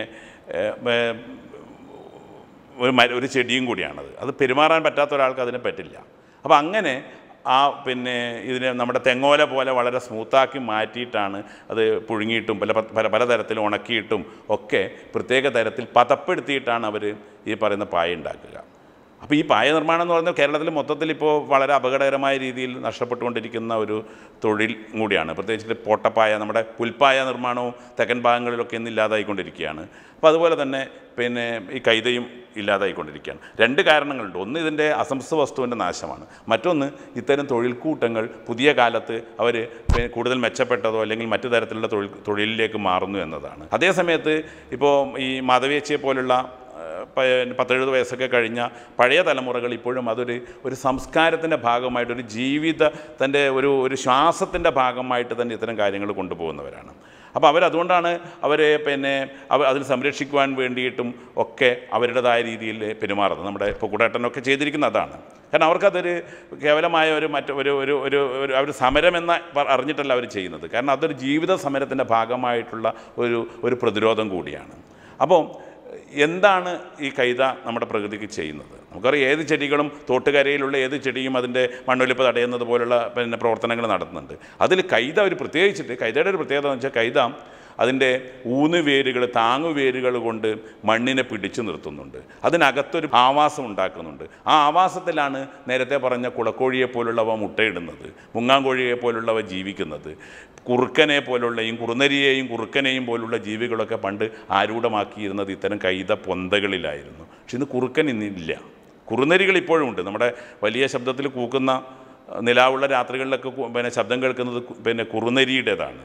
ഒരു ഒരു ചെടിയും കൂടിയാണത്. അത് പെരുമാറാൻ പറ്റാത്ത ഒരാൾക്ക് അതിനെ പറ്റില്ല. അപ്പോൾ അങ്ങനെ ആ പിന്നെ ഇതിനെ നമ്മുടെ തെങ്ങോല പോലെ വളരെ സ്മൂത്താക്കി മാറ്റിയിട്ടാണ് അത് പുഴുങ്ങിയിട്ടും പല പല പലതരത്തിൽ ഉണക്കിയിട്ടും ഒക്കെ പ്രത്യേക തരത്തിൽ പതപ്പെടുത്തിയിട്ടാണ് അവർ ഈ പറയുന്ന പായ ഉണ്ടാക്കുക. അപ്പോൾ ഈ പായ നിർമ്മാണം എന്ന് പറയുന്നത് കേരളത്തിൽ മൊത്തത്തിൽ ഇപ്പോൾ വളരെ അപകടകരമായ രീതിയിൽ നഷ്ടപ്പെട്ടുകൊണ്ടിരിക്കുന്ന ഒരു തൊഴിൽ കൂടിയാണ്. പ്രത്യേകിച്ച് പോട്ടപ്പായ, നമ്മുടെ പുൽപ്പായ നിർമ്മാണവും തെക്കൻ ഭാഗങ്ങളിലൊക്കെ ഇന്ന് ഇല്ലാതായിക്കൊണ്ടിരിക്കുകയാണ്. അപ്പോൾ അതുപോലെ തന്നെ പിന്നെ ഈ കൈതയും ഇല്ലാതായിക്കൊണ്ടിരിക്കുകയാണ്. രണ്ട് കാരണങ്ങളുണ്ട്. ഒന്ന് ഇതിൻ്റെ അസംസ്കൃത വസ്തുവിൻ്റെ നാശമാണ്. മറ്റൊന്ന് ഇത്തരം തൊഴിൽക്കൂട്ടങ്ങൾ പുതിയ കാലത്ത് അവർ കൂടുതൽ മെച്ചപ്പെട്ടതോ അല്ലെങ്കിൽ മറ്റു തരത്തിലുള്ള തൊഴിൽ തൊഴിലിലേക്ക് മാറുന്നു എന്നതാണ്. അതേസമയത്ത് ഇപ്പോൾ ഈ മാധവിയച്ചിയെ പോലുള്ള പത്തെഴുപത് വയസ്സൊക്കെ കഴിഞ്ഞ പഴയ തലമുറകൾ ഇപ്പോഴും അതൊരു ഒരു സംസ്കാരത്തിൻ്റെ ഭാഗമായിട്ട്, ഒരു ജീവിത തൻ്റെ ഒരു ഒരു ശ്വാസത്തിൻ്റെ ഭാഗമായിട്ട് തന്നെ ഇത്തരം കാര്യങ്ങൾ കൊണ്ടുപോകുന്നവരാണ്. അപ്പോൾ അവരതുകൊണ്ടാണ് അവരെ പിന്നെ അവർ അതിൽ സംരക്ഷിക്കുവാൻ വേണ്ടിയിട്ടും ഒക്കെ അവരുടേതായ രീതിയിൽ പെരുമാറുന്നത്. നമ്മുടെ ഇപ്പോൾ കൂടേട്ടനൊക്കെ ചെയ്തിരിക്കുന്ന അതാണ്. കാരണം അവർക്കതൊരു കേവലമായ ഒരു മറ്റ് ഒരു ഒരു ഒരു ഒരു അവർ സമരമെന്ന് അറിഞ്ഞിട്ടല്ല അവർ ചെയ്യുന്നത്. കാരണം അതൊരു ജീവിത സമരത്തിൻ്റെ ഭാഗമായിട്ടുള്ള ഒരു ഒരു പ്രതിരോധം കൂടിയാണ്. അപ്പോൾ എന്താണ് ഈ കൈത നമ്മുടെ പ്രകൃതിക്ക് ചെയ്യുന്നത്? നമുക്കറിയാം, ഏത് ചെടികളും തോട്ടുകരയിലുള്ള ഏത് ചെടിയും അതിൻ്റെ മണ്ണൊലിപ്പ് തടയുന്നത് പോലുള്ള പിന്നെ പ്രവർത്തനങ്ങൾ നടത്തുന്നുണ്ട്. അതിൽ കൈത ഒരു പ്രത്യേകിച്ചിട്ട് കൈതയുടെ ഒരു പ്രത്യേകത എന്ന് വെച്ചാൽ കൈത അതിൻ്റെ ഊന്നുവേരുകൾ, താങ്ങുവേരുകൾ കൊണ്ട് മണ്ണിനെ പിടിച്ചു നിർത്തുന്നുണ്ട്. അതിനകത്തൊരു ആവാസം ഉണ്ടാക്കുന്നുണ്ട്. ആ ആവാസത്തിലാണ് നേരത്തെ പറഞ്ഞ കുളക്കോഴിയെ പോലുള്ളവ മുട്ടയിടുന്നത്, മുങ്ങാങ്കോഴിയെ പോലുള്ളവ ജീവിക്കുന്നത്. കുറുക്കനെ പോലുള്ളയും കുറുനരിയെയും കുറുക്കനെയും പോലുള്ള ജീവികളൊക്കെ പണ്ട് ആരൂഢമാക്കിയിരുന്നത് ഇത്തരം കൈത പൊന്തകളിലായിരുന്നു. പക്ഷെ ഇന്ന് കുറുക്കൻ ഇന്നില്ല. കുറുനരികൾ ഇപ്പോഴും ഉണ്ട്. നമ്മുടെ വലിയ ശബ്ദത്തിൽ കൂക്കുന്ന നിലാവുള്ള രാത്രികളിലൊക്കെ പിന്നെ ശബ്ദം കേൾക്കുന്നത് പിന്നെ കുറുനരിയുടേതാണ്.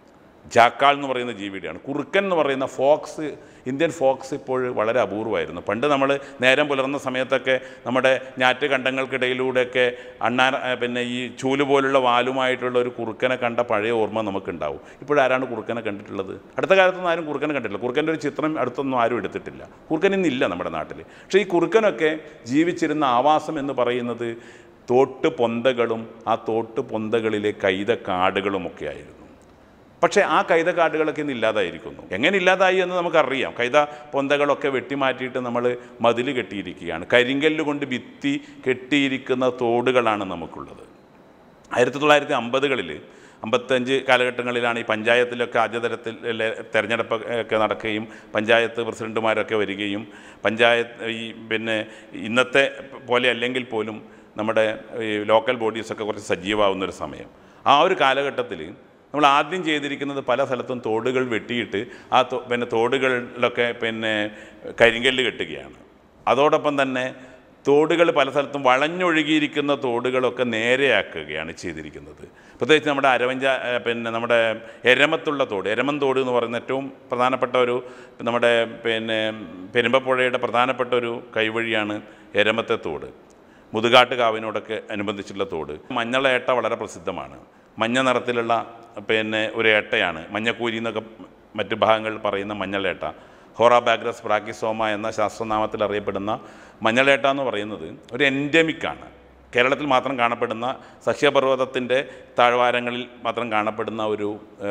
ജാക്കാൾ എന്ന് പറയുന്ന ജീവിയുടെയാണ്. കുറുക്കൻ എന്ന് പറയുന്ന ഫോക്സ്, ഇന്ത്യൻ ഫോക്സ് ഇപ്പോൾ വളരെ അപൂർവമായിരുന്നു. പണ്ട് നമ്മൾ നേരം പുലർന്ന സമയത്തൊക്കെ നമ്മുടെ ഞാറ്റ് കണ്ടങ്ങൾക്കിടയിലൂടെയൊക്കെ അണ്ണാ പിന്നെ ഈ ചൂല് പോലുള്ള വാലുമായിട്ടുള്ള ഒരു കുറുക്കനെ കണ്ട പഴയ ഓർമ്മ നമുക്കുണ്ടാവും. ഇപ്പോഴാരാണ് കുറുക്കനെ കണ്ടിട്ടുള്ളത്? അടുത്ത കാലത്തൊന്നും ആരും കുറുക്കനെ കണ്ടിട്ടില്ല. കുറുക്കൻ്റെ ഒരു ചിത്രം അടുത്തൊന്നും ആരും എടുത്തിട്ടില്ല. കുറുക്കൻ ഇന്നില്ല നമ്മുടെ നാട്ടിൽ. പക്ഷേ ഈ കുറുക്കനൊക്കെ ജീവിച്ചിരുന്ന ആവാസം എന്ന് പറയുന്നത് തോട്ട് പൊന്തകളും ആ തോട്ട് പൊന്തകളിലെ കൈത കാടുകളുമൊക്കെ ആയിരുന്നു. പക്ഷേ ആ കൈത കാടുകളൊക്കെ ഇന്ന് ഇല്ലാതായിരിക്കുന്നു. എങ്ങനെ ഇല്ലാതായി എന്ന് നമുക്കറിയാം. കൈത പൊന്തകളൊക്കെ വെട്ടിമാറ്റിയിട്ട് നമ്മൾ മതിൽ കെട്ടിയിരിക്കുകയാണ്. കരിങ്കല്ല് കൊണ്ട് ഭിത്തി കെട്ടിയിരിക്കുന്ന തോടുകളാണ് നമുക്കുള്ളത്. ആയിരത്തി തൊള്ളായിരത്തി അമ്പതുകളിൽ അമ്പത്തഞ്ച് കാലഘട്ടങ്ങളിലാണ് ഈ പഞ്ചായത്തിലൊക്കെ ആദ്യതരത്തിൽ തെരഞ്ഞെടുപ്പ് ഒക്കെ നടക്കുകയും പഞ്ചായത്ത് പ്രസിഡന്റുമാരൊക്കെ വരികയും പഞ്ചായത്ത് ഈ പിന്നെ ഇന്നത്തെ പോലെ അല്ലെങ്കിൽ പോലും നമ്മുടെ ഈ ലോക്കൽ ബോഡീസൊക്കെ കുറച്ച് സജീവമാവുന്നൊരു സമയം. ആ ഒരു കാലഘട്ടത്തിൽ നമ്മൾ ആദ്യം ചെയ്തിരിക്കുന്നത് പല സ്ഥലത്തും തോടുകൾ വെട്ടിയിട്ട് ആ തോ പിന്നെ തോടുകളിലൊക്കെ പിന്നെ കരിങ്കല്ല് കെട്ടുകയാണ്. അതോടൊപ്പം തന്നെ തോടുകൾ പല സ്ഥലത്തും വളഞ്ഞൊഴുകിയിരിക്കുന്ന തോടുകളൊക്കെ നേരെയാക്കുകയാണ് ചെയ്തിരിക്കുന്നത്. പ്രത്യേകിച്ച് നമ്മുടെ അരവഞ്ച പിന്നെ നമ്മുടെ എരമത്തുള്ള തോട്, എരമൻ തോട് എന്ന് പറയുന്ന ഏറ്റവും പ്രധാനപ്പെട്ട ഒരു നമ്മുടെ പിന്നെ പെരുമ്പപ്പുഴയുടെ പ്രധാനപ്പെട്ട ഒരു കൈവഴിയാണ് എരമത്തെ തോട്. മുതുകാട്ട് കാവിനോടൊക്കെ അനുബന്ധിച്ചുള്ള തോട്. മഞ്ഞളേട്ട വളരെ പ്രസിദ്ധമാണ്. മഞ്ഞ നിറത്തിലുള്ള പിന്നെ ഒരു ഏട്ടയാണ് മഞ്ഞക്കൂരി എന്നൊക്കെ മറ്റ് ഭാഗങ്ങളിൽ പറയുന്ന മഞ്ഞളേട്ട. ഹോറാബാഗ്രസ് ബ്രാക്കിസോമ എന്ന ശാസ്ത്രനാമത്തിൽ അറിയപ്പെടുന്ന മഞ്ഞളേട്ട എന്ന് പറയുന്നത് ഒരു എൻഡമിക്കാണ്. കേരളത്തിൽ മാത്രം കാണപ്പെടുന്ന സഹ്യപർവ്വതത്തിൻ്റെ താഴ്വാരങ്ങളിൽ മാത്രം കാണപ്പെടുന്ന ഒരു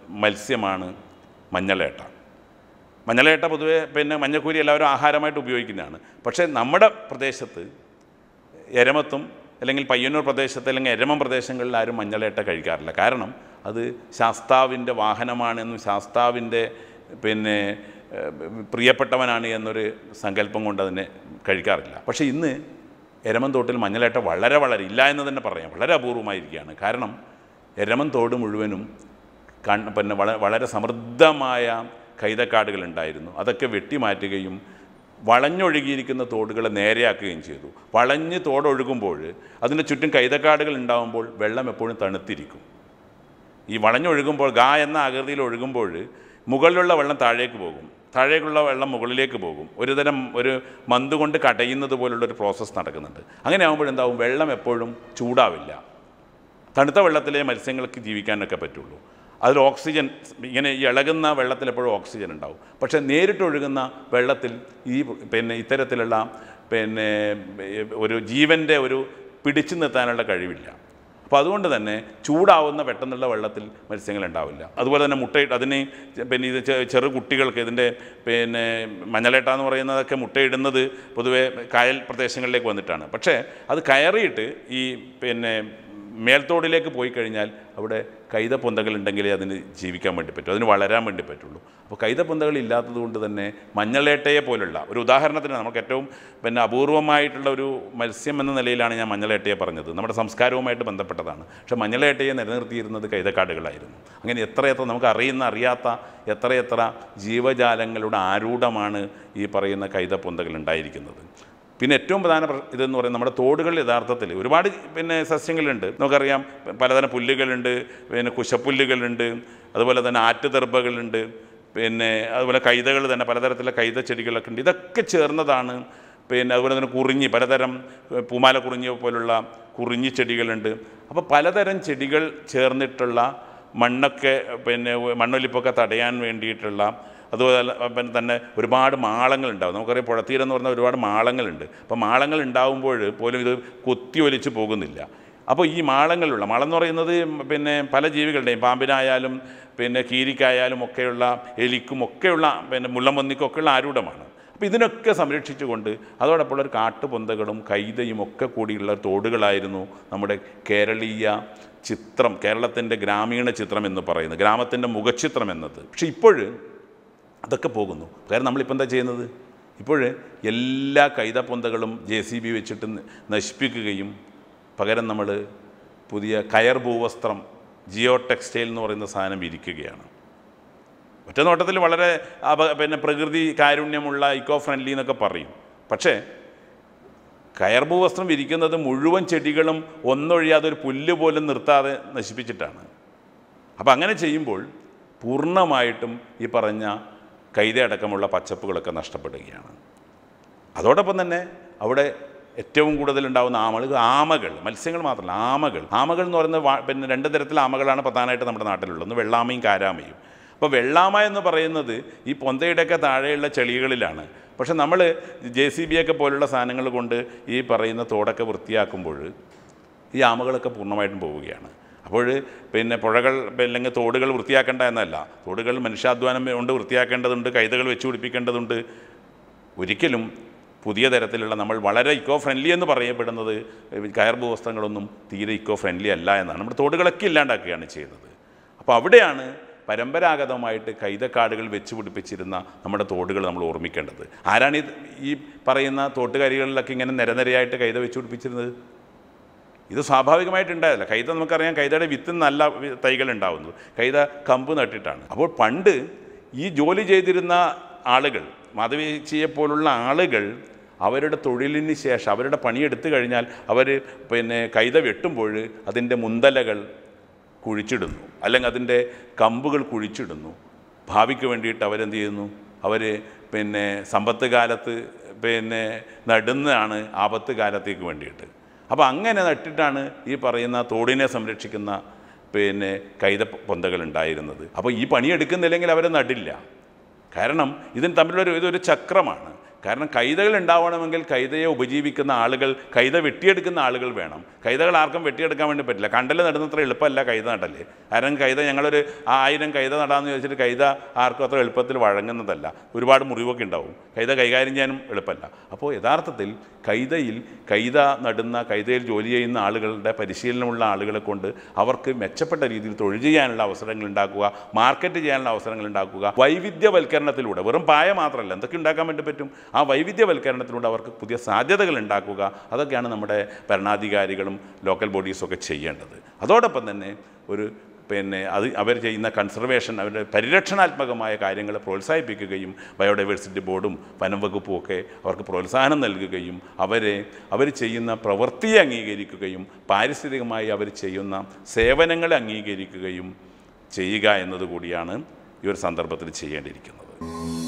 മത്സ്യമാണ് മഞ്ഞളേട്ട. മഞ്ഞളേട്ട പൊതുവെ പിന്നെ മഞ്ഞക്കൂരി എല്ലാവരും ആഹാരമായിട്ട് ഉപയോഗിക്കുന്നതാണ്. പക്ഷേ നമ്മുടെ പ്രദേശത്ത് എരമത്തും അല്ലെങ്കിൽ പയ്യന്നൂർ പ്രദേശത്ത് അല്ലെങ്കിൽ എരമം പ്രദേശങ്ങളിൽ ആരും മഞ്ഞളേട്ട കഴിക്കാറില്ല. കാരണം അത് ശാസ്താവിൻ്റെ വാഹനമാണെന്നും ശാസ്താവിൻ്റെ പിന്നെ പ്രിയപ്പെട്ടവനാണ് എന്നൊരു സങ്കല്പം കൊണ്ട് അതിനെ കഴിക്കാറില്ല. പക്ഷേ ഇന്ന് എരമം തോട്ടിൽ മഞ്ഞളേട്ട വളരെ വളരെ ഇല്ല എന്ന് തന്നെ പറയാം, വളരെ അപൂർവമായിരിക്കുകയാണ്. കാരണം എരമം തോട് മുഴുവനും കൺ പിന്നെ വള വളരെ സമൃദ്ധമായ കൈതക്കാടുകളുണ്ടായിരുന്നു. അതൊക്കെ വെട്ടിമാറ്റുകയും വളഞ്ഞൊഴുകിയിരിക്കുന്ന തോടുകളെ നേരെയാക്കുകയും ചെയ്തു. വളഞ്ഞ് തോടൊഴുകുമ്പോൾ അതിൻ്റെ ചുറ്റും കൈതക്കാടുകൾ ഉണ്ടാകുമ്പോൾ വെള്ളം എപ്പോഴും തണുത്തിരിക്കും. ഈ വളഞ്ഞൊഴുകുമ്പോൾ ഗാ എന്ന ആകൃതിയിൽ ഒഴുകുമ്പോൾ മുകളിലുള്ള വെള്ളം താഴേക്ക് പോകും, താഴേക്കുള്ള വെള്ളം മുകളിലേക്ക് പോകും. ഒരുതരം ഒരു മന്ത് കൊണ്ട് കടയുന്നത് പോലുള്ളൊരു പ്രോസസ്സ് നടക്കുന്നുണ്ട്. അങ്ങനെ ആകുമ്പോഴെന്താവും, വെള്ളം എപ്പോഴും ചൂടാവില്ല. തണുത്ത വെള്ളത്തിലെ മത്സ്യങ്ങൾക്ക് ജീവിക്കാനൊക്കെ പറ്റുള്ളൂ. അതിൽ ഓക്സിജൻ, ഇങ്ങനെ ഈ ഇളകുന്ന വെള്ളത്തിൽ എപ്പോഴും ഓക്സിജൻ ഉണ്ടാവും. പക്ഷേ നേരിട്ടൊഴുകുന്ന വെള്ളത്തിൽ ഈ പിന്നെ ഇത്തരത്തിലുള്ള പിന്നെ ഒരു ജീവൻ്റെ ഒരു പിടിച്ചു നിർത്താനുള്ള കഴിവില്ല. അപ്പോൾ അതുകൊണ്ട് തന്നെ ചൂടാവുന്ന പെട്ടെന്നുള്ള വെള്ളത്തിൽ മത്സ്യങ്ങൾ ഉണ്ടാവില്ല. അതുപോലെ തന്നെ മുട്ടയിട്ട് അതിന് പിന്നെ ഇത് ചെറു കുട്ടികൾക്ക് ഇതിൻ്റെ പിന്നെ മഞ്ഞളേട്ട എന്ന് പറയുന്നതൊക്കെ മുട്ടയിടുന്നത് പൊതുവെ കായൽ പ്രദേശങ്ങളിലേക്ക് വന്നിട്ടാണ്. പക്ഷേ അത് കയറിയിട്ട് ഈ പിന്നെ മേൽത്തോടിലേക്ക് പോയി കഴിഞ്ഞാൽ അവിടെ കൈതപ്പൊന്തകൾ ഉണ്ടെങ്കിലേ അതിന് ജീവിക്കാൻ വേണ്ടി പറ്റും, അതിന് വളരാൻ വേണ്ടി പറ്റുള്ളൂ. അപ്പോൾ കൈതപ്പൊന്തകൾ ഇല്ലാത്തത് കൊണ്ട് തന്നെ മഞ്ഞളേട്ടയെ പോലുള്ള ഒരു ഉദാഹരണത്തിന് നമുക്ക് ഏറ്റവും പിന്നെ അപൂർവമായിട്ടുള്ള ഒരു മത്സ്യം എന്ന നിലയിലാണ് ഞാൻ മഞ്ഞളേട്ടയെ പറഞ്ഞത്. നമ്മുടെ സംസ്കാരവുമായിട്ട് ബന്ധപ്പെട്ടതാണ്. പക്ഷേ മഞ്ഞളേട്ടയെ നിലനിർത്തിയിരുന്നത് കൈതക്കാടുകളായിരുന്നു. അങ്ങനെ എത്രയെത്ര നമുക്ക് അറിയുന്ന അറിയാത്ത എത്രയെത്ര ജീവജാലങ്ങളുടെ ആരൂഢമാണ് ഈ പറയുന്ന കൈതപ്പൊന്തകൾ ഉണ്ടായിരിക്കുന്നത്. പിന്നെ ഏറ്റവും പ്രധാന ഇതെന്ന് പറയുന്നത് നമ്മുടെ തോടുകൾ യഥാർത്ഥത്തിൽ ഒരുപാട് പിന്നെ സസ്യങ്ങളുണ്ട്. നമുക്കറിയാം, പലതരം പുല്ലുകളുണ്ട്, പിന്നെ കുശപ്പുല്ലുകളുണ്ട്, അതുപോലെ തന്നെ ആറ്റുതെർബകളുണ്ട്, പിന്നെ അതുപോലെ കൈതകൾ തന്നെ പലതരത്തിലുള്ള കൈത ചെടികളൊക്കെ ഉണ്ട്. ഇതൊക്കെ ചേർന്നതാണ്. പിന്നെ അതുപോലെ തന്നെ കുറിഞ്ഞി, പലതരം പൂമാല കുറിഞ്ഞി പോലുള്ള കുറിഞ്ഞി ചെടികളുണ്ട്. അപ്പോൾ പലതരം ചെടികൾ ചേർന്നിട്ടുള്ള മണ്ണൊക്കെ പിന്നെ മണ്ണൊലിപ്പൊക്കെ തടയാൻ വേണ്ടിയിട്ടുള്ള, അതുപോലെ പിന്നെ തന്നെ ഒരുപാട് മാളങ്ങളുണ്ടാവും. നമുക്കറിയാം പുഴത്തീരം എന്ന് പറഞ്ഞാൽ ഒരുപാട് മാളങ്ങളുണ്ട്. അപ്പോൾ മാളങ്ങൾ ഉണ്ടാവുമ്പോൾ പോലും ഇത് കുത്തി ഒലിച്ച് പോകുന്നില്ല. അപ്പോൾ ഈ മാളങ്ങളുള്ള മാളം എന്ന് പറയുന്നത് പിന്നെ പല ജീവികളുടെയും, പാമ്പിനായാലും പിന്നെ കീരിക്കായാലും ഒക്കെയുള്ള, എലിക്കും ഒക്കെയുള്ള, പിന്നെ മുള്ളംപന്നിക്കൊക്കെയുള്ള ആരൂഢമാണ്. അപ്പോൾ ഇതിനൊക്കെ സംരക്ഷിച്ചുകൊണ്ട് അതോടൊപ്പം ഒരു കാട്ടുപൊന്തകളും കൈതയും ഒക്കെ കൂടിയുള്ള തോടുകളായിരുന്നു നമ്മുടെ കേരളീയ ചിത്രം, കേരളത്തിൻ്റെ ഗ്രാമീണ ചിത്രം എന്ന് പറയുന്നത്, ഗ്രാമത്തിൻ്റെ മുഖചിത്രം എന്നത്. പക്ഷേ ഇപ്പോൾ അതൊക്കെ പോകുന്നു. കാരണം നമ്മളിപ്പോൾ എന്താ ചെയ്യുന്നത്, ഇപ്പോൾ എല്ലാ കൈതപ്പൊന്തകളും ജെ സി ബി വെച്ചിട്ട് നശിപ്പിക്കുകയും പകരം നമ്മൾ പുതിയ കയർ ഭൂവസ്ത്രം, ജിയോ ടെക്സ്റ്റൈൽ എന്ന് പറയുന്ന സാധനം വിരിക്കുകയാണ്. ഒറ്റ നോട്ടത്തിൽ വളരെ അപ പിന്നെ പ്രകൃതി കാരുണ്യമുള്ള ഇക്കോ ഫ്രണ്ട്ലി എന്നൊക്കെ പറയും. പക്ഷേ കയർ ഭൂവസ്ത്രം വിരിക്കുന്നത് മുഴുവൻ ചെടികളും ഒന്നൊഴിയാതെ ഒരു പുല്ല് പോലും നിർത്താതെ നശിപ്പിച്ചിട്ടാണ്. അപ്പോൾ അങ്ങനെ ചെയ്യുമ്പോൾ പൂർണ്ണമായിട്ടും ഈ പറഞ്ഞ കൈതയടക്കമുള്ള പച്ചപ്പുകളൊക്കെ നഷ്ടപ്പെടുകയാണ്. അതോടൊപ്പം തന്നെ അവിടെ ഏറ്റവും കൂടുതലുണ്ടാകുന്ന ആമകൾ ആമകൾ മത്സ്യങ്ങൾ മാത്രമല്ല, ആമകൾ ആമകൾ എന്ന് പറയുന്നത് പിന്നെ രണ്ട് തരത്തിലുള്ള ആമകളാണ് പ്രധാനമായിട്ട് നമ്മുടെ നാട്ടിലുള്ളത്. ഒന്ന് വെള്ളാമയും കാരാമയും. അപ്പോൾ വെള്ളാമ എന്ന് പറയുന്നത് ഈ പൊന്തയുടെയൊക്കെ താഴെയുള്ള ചെളികളിലാണ്. പക്ഷെ നമ്മൾ ജെ സി ബി ഒക്കെ പോലുള്ള സാധനങ്ങൾ കൊണ്ട് ഈ പറയുന്ന തോടൊക്കെ വൃത്തിയാക്കുമ്പോൾ ഈ ആമകളൊക്കെ പൂർണ്ണമായിട്ടും പോവുകയാണ്. അപ്പോൾ പിന്നെ പുഴകൾ അല്ലെങ്കിൽ തോടുകൾ വൃത്തിയാക്കേണ്ട എന്നല്ല, തോടുകൾ മനുഷ്യാധ്വാനം കൊണ്ട് വൃത്തിയാക്കേണ്ടതുണ്ട്, കൈതകൾ വെച്ച് പിടിപ്പിക്കേണ്ടതുണ്ട്. ഒരിക്കലും പുതിയ തരത്തിലുള്ള നമ്മൾ വളരെ ഇക്കോ ഫ്രണ്ട്ലി എന്ന് പറയപ്പെടുന്നത് കയർ ഭൂവസ്ത്രങ്ങളൊന്നും തീരെ ഇക്കോ ഫ്രണ്ട്ലി അല്ല എന്നാണ്. നമ്മുടെ തോടുകളൊക്കെ ഇല്ലാണ്ടാക്കുകയാണ് ചെയ്യുന്നത്. അപ്പോൾ അവിടെയാണ് പരമ്പരാഗതമായിട്ട് കൈതക്കാടുകൾ വെച്ച് പിടിപ്പിച്ചിരുന്ന നമ്മുടെ തോടുകൾ നമ്മൾ ഓർമ്മിക്കേണ്ടത്. ആരാണ് ഈ പറയുന്ന തോട്ടുകരികളിലൊക്കെ ഇങ്ങനെ നിരനിരയായിട്ട് കൈത വെച്ച് പിടിപ്പിച്ചിരുന്നത്? ഇത് സ്വാഭാവികമായിട്ടുണ്ടായതല്ല. കൈത നമുക്കറിയാം, കൈതയുടെ വിത്ത് നല്ല തൈകൾ ഉണ്ടാവുന്നത് കൈത കമ്പ് നട്ടിട്ടാണ്. അപ്പോൾ പണ്ട് ഈ ജോലി ചെയ്തിരുന്ന ആളുകൾ, മാധവിച്ചിയെപ്പോലുള്ള ആളുകൾ അവരുടെ തൊഴിലിന് ശേഷം അവരുടെ പണിയെടുത്തു കഴിഞ്ഞാൽ അവർ പിന്നെ കൈത വെട്ടുമ്പോൾ അതിൻ്റെ മുന്തലകൾ കുഴിച്ചിടുന്നു, അല്ലെങ്കിൽ അതിൻ്റെ കമ്പുകൾ കുഴിച്ചിടുന്നു. ഭാവിക്ക് വേണ്ടിയിട്ട് അവരെന്ത് ചെയ്യുന്നു, അവർ പിന്നെ സമ്പത്ത് കാലത്ത് പിന്നെ നടുന്നതാണ് ആപത്ത് കാലത്തേക്ക് വേണ്ടിയിട്ട്. അപ്പോൾ അങ്ങനെ നട്ടിട്ടാണ് ഈ പറയുന്ന തോടിനെ സംരക്ഷിക്കുന്ന പിന്നെ കൈത പൊന്തകൾ ഉണ്ടായിരുന്നത്. അപ്പോൾ ഈ പണിയെടുക്കുന്നില്ലെങ്കിൽ അവരെ നടില്ല. കാരണം ഇതിന് തമ്മിലൊരു ഇതൊരു ചക്രമാണ്. കാരണം കൈതകൾ ഉണ്ടാവണമെങ്കിൽ കൈതയെ ഉപജീവിക്കുന്ന ആളുകൾ, കൈത വെട്ടിയെടുക്കുന്ന ആളുകൾ വേണം. കൈതകൾ ആർക്കും വെട്ടിയെടുക്കാൻ വേണ്ടി പറ്റില്ല. കണ്ടൽ നടുന്നത്ര എളുപ്പമല്ല കൈത നടല്. കാരണം കൈത ഞങ്ങളൊരു ആയിരം കൈത നടാമെന്ന് ചോദിച്ചിട്ട് കൈത ആർക്കും അത്ര എളുപ്പത്തിൽ വഴങ്ങുന്നതല്ല. ഒരുപാട് മുറിവൊക്കെ ഉണ്ടാവും. കൈത കൈകാര്യം ചെയ്യാനും എളുപ്പമല്ല. അപ്പോൾ യഥാർത്ഥത്തിൽ കൈതയിൽ കൈത നടുന്ന, കൈതയിൽ ജോലി ചെയ്യുന്ന ആളുകളുടെ പരിശീലനമുള്ള ആളുകളെ കൊണ്ട് അവർക്ക് മെച്ചപ്പെട്ട രീതിയിൽ തൊഴിൽ ചെയ്യാനുള്ള അവസരങ്ങൾ ഉണ്ടാക്കുക, മാർക്കറ്റ് ചെയ്യാനുള്ള അവസരങ്ങൾ ഉണ്ടാക്കുക, വൈവിധ്യവൽക്കരണത്തിലൂടെ, വെറും പായ മാത്രമല്ല, എന്തൊക്കെ ഉണ്ടാക്കാൻ വേണ്ടി പറ്റും, ആ വൈവിധ്യവൽക്കരണത്തിലൂടെ അവർക്ക് പുതിയ സാധ്യതകൾ ഉണ്ടാക്കുക. അതൊക്കെയാണ് നമ്മുടെ ഭരണാധികാരികളും ലോക്കൽ ബോഡീസൊക്കെ ചെയ്യേണ്ടത്. അതോടൊപ്പം തന്നെ ഒരു പിന്നെ അത് അവർ ചെയ്യുന്ന കൺസർവേഷൻ, അവരുടെ പരിരക്ഷണാത്മകമായ കാര്യങ്ങളെ പ്രോത്സാഹിപ്പിക്കുകയും ബയോഡൈവേഴ്സിറ്റി ബോർഡും വനം വകുപ്പും ഒക്കെ അവർക്ക് പ്രോത്സാഹനം നൽകുകയും അവരെ അവർ ചെയ്യുന്ന പ്രവൃത്തിയെ അംഗീകരിക്കുകയും പാരിസ്ഥിതികമായി അവർ ചെയ്യുന്ന സേവനങ്ങളെ അംഗീകരിക്കുകയും ചെയ്യുക എന്നതുകൂടിയാണ് ഈ ഒരു സന്ദർഭത്തിൽ ചെയ്യേണ്ടിയിരിക്കുന്നത്.